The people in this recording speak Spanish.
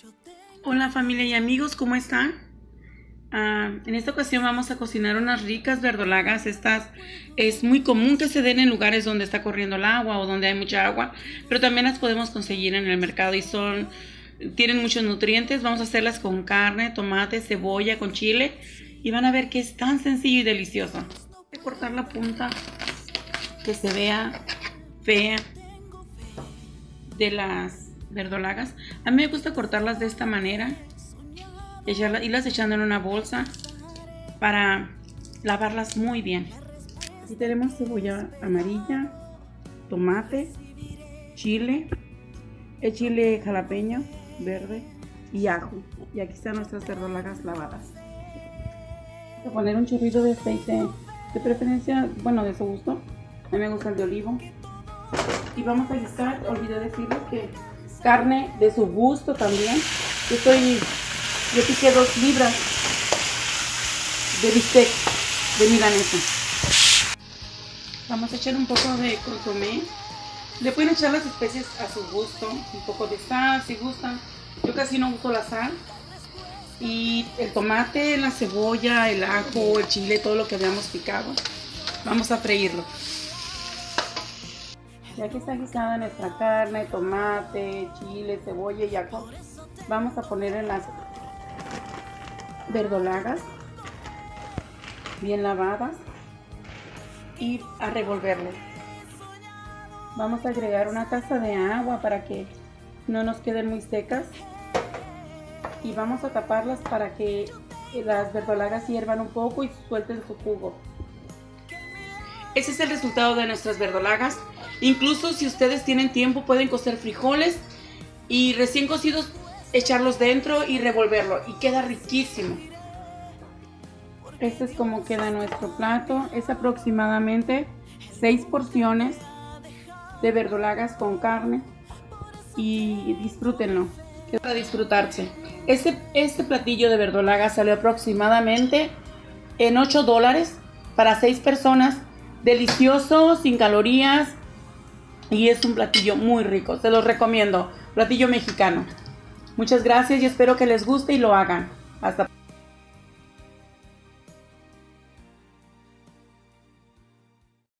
Hola familia y amigos, ¿cómo están? En esta ocasión vamos a cocinar unas ricas verdolagas. Estas es muy común que se den en lugares donde está corriendo el agua o donde hay mucha agua, pero también las podemos conseguir en el mercado y tienen muchos nutrientes. Vamos a hacerlas con carne, tomate, cebolla, con chile y van a ver que es tan sencillo y delicioso. Voy a cortar la punta que se vea fea de las verdolagas. A mí me gusta cortarlas de esta manera, irlas echando en una bolsa para lavarlas muy bien. Aquí tenemos cebolla amarilla, tomate, chile, el chile jalapeño verde y ajo. Y aquí están nuestras verdolagas lavadas. Voy a poner un chorrito de aceite, de preferencia, bueno, de su gusto. A mí me gusta el de olivo. Y vamos a guisar, olvidé decirles que carne de su gusto también. Yo piqué 2 libras de bistec de milanesa. Vamos a echar un poco de consomé. Le pueden echar las especies a su gusto, un poco de sal si gustan. Yo casi no uso la sal. Y el tomate, la cebolla, el ajo, el chile, todo lo que habíamos picado. Vamos a freírlo. Ya que está guisada nuestra carne, tomate, chile, cebolla y ajo, vamos a poner en las verdolagas bien lavadas y a revolverlo. Vamos a agregar una taza de agua para que no nos queden muy secas y vamos a taparlas para que las verdolagas hiervan un poco y suelten su jugo. Ese es el resultado de nuestras verdolagas. Incluso si ustedes tienen tiempo pueden cocer frijoles y recién cocidos echarlos dentro y revolverlo y queda riquísimo. Este es como queda nuestro plato. Es aproximadamente 6 porciones de verdolagas con carne y disfrútenlo. Queda para disfrutarse. Este platillo de verdolagas salió aproximadamente en $8 para 6 personas. Delicioso, sin calorías y es un platillo muy rico. Se los recomiendo. Platillo mexicano. Muchas gracias y espero que les guste y lo hagan. Hasta